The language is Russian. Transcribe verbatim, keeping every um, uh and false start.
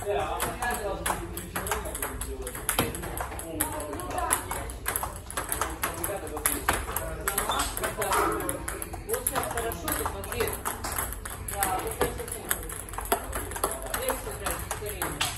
Вот сейчас хорошо, посмотри. Да, вот это. Здесь сыграть, скорее.